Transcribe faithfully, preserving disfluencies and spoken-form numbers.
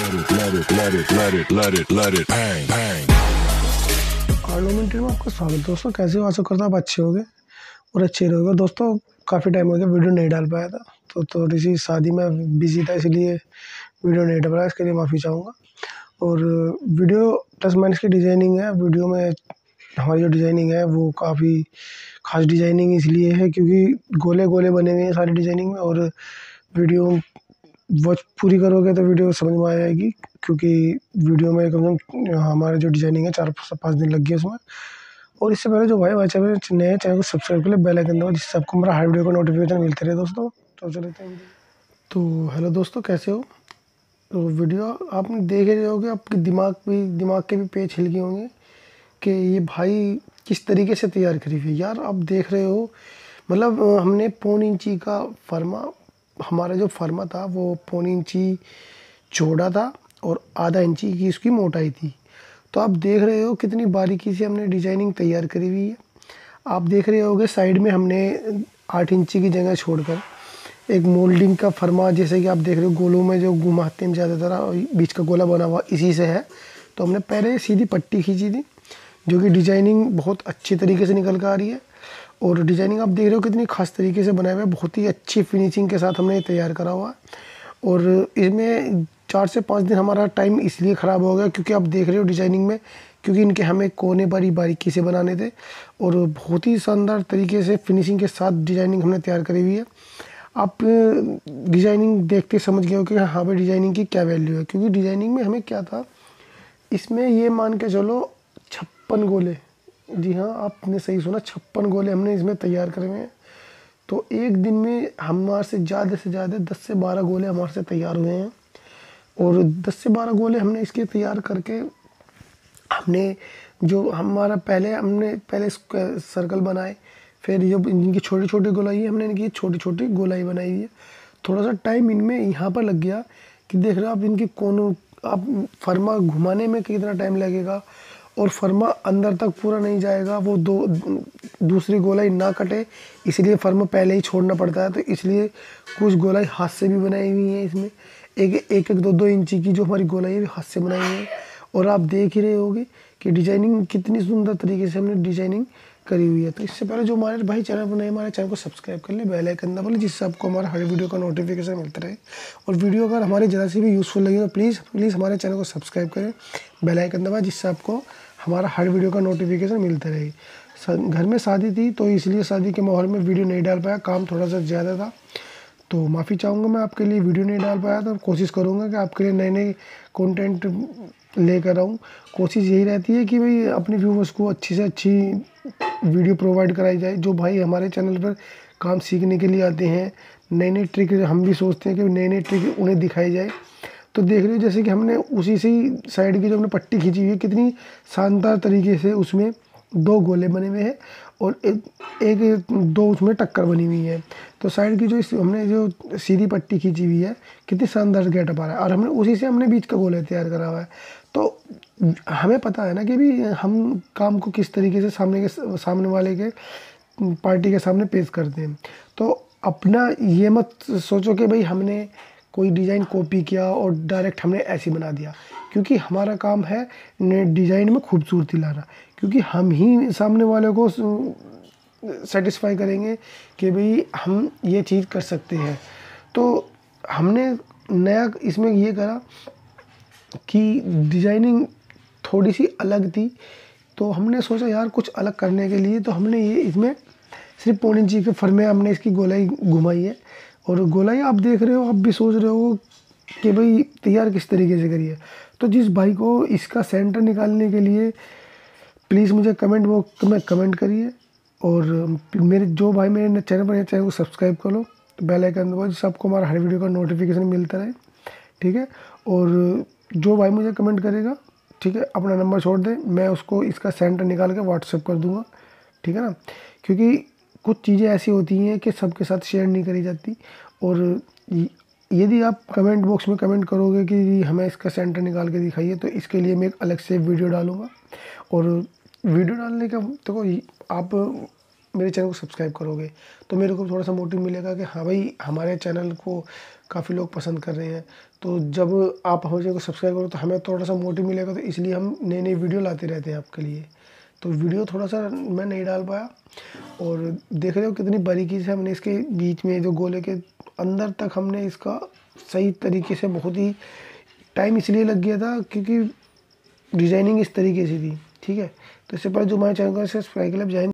let it, let it, let it, let it, let it bang, bang. Parliamentary में आपका स्वागत दोस्तों। कैसे हो? आशा करता हूँ आप अच्छे होगे और अच्छे रहोगे। दोस्तों काफ़ी टाइम हो गया वीडियो नहीं डाल पाया था, तो थोड़ी सी शादी में बिजी था, इसलिए वीडियो नहीं डाल पाया। इसके लिए माफ़ी चाहूँगा। और वीडियो प्लस माइनस की डिज़ाइनिंग है। वीडियो में हमारी जो डिज़ाइनिंग है वो काफ़ी खास डिज़ाइनिंग इसलिए है क्योंकि गोले गोले बने हुए हैं सारी डिज़ाइनिंग में। और वीडियो वॉच पूरी करोगे तो वीडियो समझ में आ जाएगी, क्योंकि वीडियो में कम से कम हमारा जो डिज़ाइनिंग है चार पाँच दिन लग गए उसमें। और इससे पहले जो भाई बच्चे नए चैनल को सब्सक्राइब कर ले, बेल आइकन दबाओ, जिससे आपको हमारा हर वीडियो का नोटिफिकेशन मिलते रहे दोस्तों। तो चलते हैं। तो हेलो दोस्तों, कैसे हो? तो वीडियो आपने देख रहे होगे, आपके दिमाग भी दिमाग के भी पेज हिल गए होंगे कि ये भाई किस तरीके से तैयार करी हुई है। यार आप देख रहे हो, मतलब हमने पौन इंची का फर्मा, हमारा जो फर्मा था वो पौन इंची चौड़ा था और आधा इंची की उसकी मोटाई थी। तो आप देख रहे हो कितनी बारीकी से हमने डिज़ाइनिंग तैयार करी हुई है। आप देख रहे होगे साइड में हमने आठ इंची की जगह छोड़कर एक मोल्डिंग का फर्मा, जैसे कि आप देख रहे हो गोलों में जो घुमाते हैं ज़्यादातर बीच का गोला बना हुआ इसी से है। तो हमने पहले सीधी पट्टी खींची थी, जो कि डिज़ाइनिंग बहुत अच्छी तरीके से निकल कर आ रही है। और डिज़ाइनिंग आप देख रहे हो कितनी खास तरीके से बनाया हुआ है, बहुत ही अच्छी फिनिशिंग के साथ हमने तैयार करा हुआ है। और इसमें चार से पाँच दिन हमारा टाइम इसलिए ख़राब हो गया क्योंकि आप देख रहे हो डिज़ाइनिंग में, क्योंकि इनके हमें कोने बारी बारीकी से बनाने थे और बहुत ही शानदार तरीके से फिनिशिंग के साथ डिज़ाइनिंग हमने तैयार करी हुई है। आप डिज़ाइनिंग देख के समझ गए हो कि हाँ भाई डिज़ाइनिंग की क्या वैल्यू है, क्योंकि डिज़ाइनिंग में हमें क्या था, इसमें ये मान के चलो छप्पन गोले, जी हाँ आपने सही सुना, छप्पन गोले हमने इसमें तैयार करे हुए हैं। तो एक दिन में हमारे से ज़्यादा से ज़्यादा दस से बारह गोले हमारे से तैयार हुए हैं। और दस से बारह गोले हमने इसके तैयार करके हमने जो हमारा पहले हमने पहले सर्कल बनाए, फिर जो इनकी छोटी छोटी गोलाई है हमने इनकी छोटी छोटी गोलाई बनाई हुई है। थोड़ा सा टाइम इनमें यहाँ पर लग गया कि देख रहे हो आप इनकी कोनों, आप फर्मा घुमाने में कितना टाइम लगेगा और फर्मा अंदर तक पूरा नहीं जाएगा, वो दो दूसरी गोलाई ना कटे, इसलिए फर्मा पहले ही छोड़ना पड़ता है। तो इसलिए कुछ गोलाई हाथ से भी बनाई हुई है। इसमें एक एक एक दो दो इंची की जो हमारी गोलाई है हाथ से बनाई हुई है। और आप देख ही रहे होगे कि डिज़ाइनिंग कितनी सुंदर तरीके से हमने डिज़ाइनिंग करी हुई है। तो इससे पहले जो हमारे भाई चैनल पर नए, हमारे चैनल को सब्सक्राइब कर ले, बेल आइकन दबा ले, जिससे आपको हमारा हर वीडियो का नोटिफिकेशन मिलता रहे। और वीडियो अगर हमारे ज़रा से भी यूज़फुल लगे तो प्लीज़ प्लीज़ हमारे चैनल को सब्सक्राइब करें, बेल आइकन दबा, जिससे आपको हमारा हर वीडियो का नोटिफिकेशन मिलता रहे। घर में शादी थी तो इसलिए शादी के माहौल में वीडियो नहीं डाल पाया, काम थोड़ा सा ज़्यादा था, तो माफ़ी चाहूँगा मैं आपके लिए, वीडियो नहीं डाल पाया। तो कोशिश करूँगा कि आपके लिए नए नए कंटेंट लेकर आऊँ। कोशिश यही रहती है कि भाई अपने व्यूअर्स को अच्छी से अच्छी वीडियो प्रोवाइड कराई जाए। जो भाई हमारे चैनल पर काम सीखने के लिए आते हैं, नई नई ट्रिक हम भी सोचते हैं कि नई नई ट्रिक उन्हें दिखाई जाए। तो देख रहे हो जैसे कि हमने उसी से साइड की जो हमने पट्टी खींची हुई है, कितनी शानदार तरीके से उसमें दो गोले बने हुए हैं और एक एक दो उसमें टक्कर बनी हुई है। तो साइड की जो इस हमने जो सीधी पट्टी खींची हुई है, कितनी शानदार गेटअप आ रहा है। और हमने उसी से हमने बीच का गोला तैयार करा हुआ है। तो हमें पता है ना कि भी हम काम को किस तरीके से सामने के सामने वाले के पार्टी के सामने पेश करते हैं। तो अपना ये मत सोचो कि भाई हमने कोई डिज़ाइन कॉपी किया और डायरेक्ट हमने ऐसे बना दिया, क्योंकि हमारा काम है डिज़ाइन में खूबसूरती लाना, क्योंकि हम ही सामने वाले को सेटिस्फाई करेंगे कि भाई हम ये चीज़ कर सकते हैं। तो हमने नया इसमें ये करा कि डिज़ाइनिंग थोड़ी सी अलग थी, तो हमने सोचा यार कुछ अलग करने के लिए तो हमने ये इसमें सिर्फ पौन इंची के फर्मे हमने इसकी गोलाई घुमाई है। और गोलाई आप देख रहे हो, आप भी सोच रहे हो कि भाई तैयार किस तरीके से करी है। तो जिस भाई को इसका सेंटर निकालने के लिए प्लीज़ मुझे कमेंट बॉक्स में कमेंट करिए। और मेरे जो भाई मेरे चैनल पर चैनल को सब्सक्राइब कर लो, बेल आइकन दबाओ, जिससे आपको हमारा हर वीडियो का नोटिफिकेशन मिलता रहे, ठीक है। और जो भाई मुझे कमेंट करेगा, ठीक है, अपना नंबर छोड़ दे, मैं उसको इसका सेंटर निकाल के व्हाट्सएप कर दूँगा, ठीक है ना। क्योंकि कुछ चीज़ें ऐसी होती हैं कि सबके साथ शेयर नहीं करी जाती। और यदि आप कमेंट बॉक्स में कमेंट करोगे कि हमें इसका सेंटर निकाल के दिखाइए, तो इसके लिए मैं एक अलग से वीडियो डालूँगा। और वीडियो डालने का देखो, आप मेरे चैनल को सब्सक्राइब करोगे तो मेरे को थोड़ा सा मोटिव मिलेगा कि हाँ भाई हमारे चैनल को काफ़ी लोग पसंद कर रहे हैं। तो जब आप हमारे चैनल को सब्सक्राइब करो तो हमें थोड़ा सा मोटिव मिलेगा, तो इसलिए हम नई नई वीडियो लाते रहते हैं आपके लिए। तो वीडियो थोड़ा सा मैं नहीं डाल पाया, और देख रहे हो कितनी बारीकी से हमने इसके बीच में जो गोले के अंदर तक हमने इसका सही तरीके से, बहुत ही टाइम इसलिए लग गया था क्योंकि डिज़ाइनिंग इस तरीके से थी। ठीक है, तो इससे पहले जो हमारे चैनल को सब्सक्राइब कर लें। जय हिंद।